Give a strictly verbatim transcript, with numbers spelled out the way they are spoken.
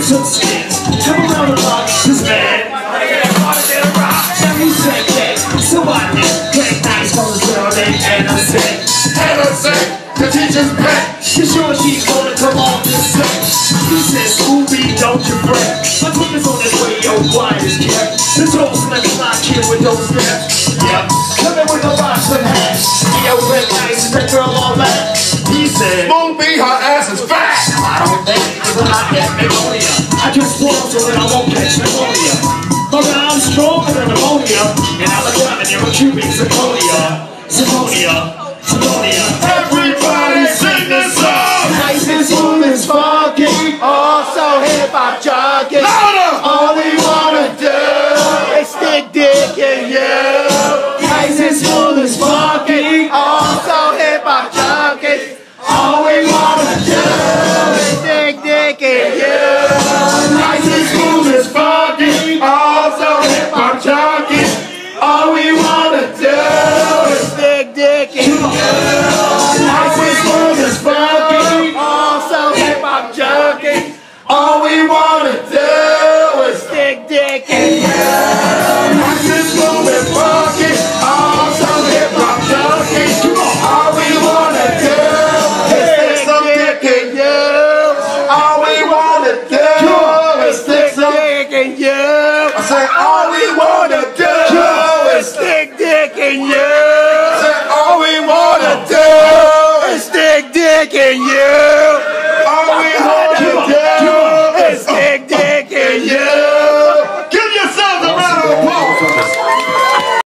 some skins. Come around the block, this man. Now you said that, so I did. Great nice for the girl named Anderson. Anderson, the teacher's pet. You sure she's gonna come on this set? He said, Scooby, don't you fret. My book is on his way, yo, quiet as kept. This whole slim slide kid with those steps. Yep, coming with a rocks and hat. Yo, red nice, is that girl all that? He said, Scooby, her ass is fat. I don't think it's a lot that pneumonia. I just swallow so that I won't catch pneumonia. But I'm stronger than ammonia. And I'm a diamond, you're a cubic zirconia. Zirconia, zirconia. Everybody sing this song. Nice and smooth and funky. Also hip-hop junkies. Louder. All we wanna do is stick dick in you. Nice and smooth and funky. Also hip-hop junkies. All we wanna do is stick dick in you. Nice and smooth as funky. Also hip-hop junkies. All we wanna do is stick dick in you. Nice and smooth and funky. Also hip-hop junkies. All we wanna do is stick dick in you. Nice and smooth and funky. Also hip-hop junkies. All we wanna do is stick some dick in you. All we wanna do is stick some dick in you. I say all we wanna do is Stick dick in you. say all we wanna do Stick dick in you.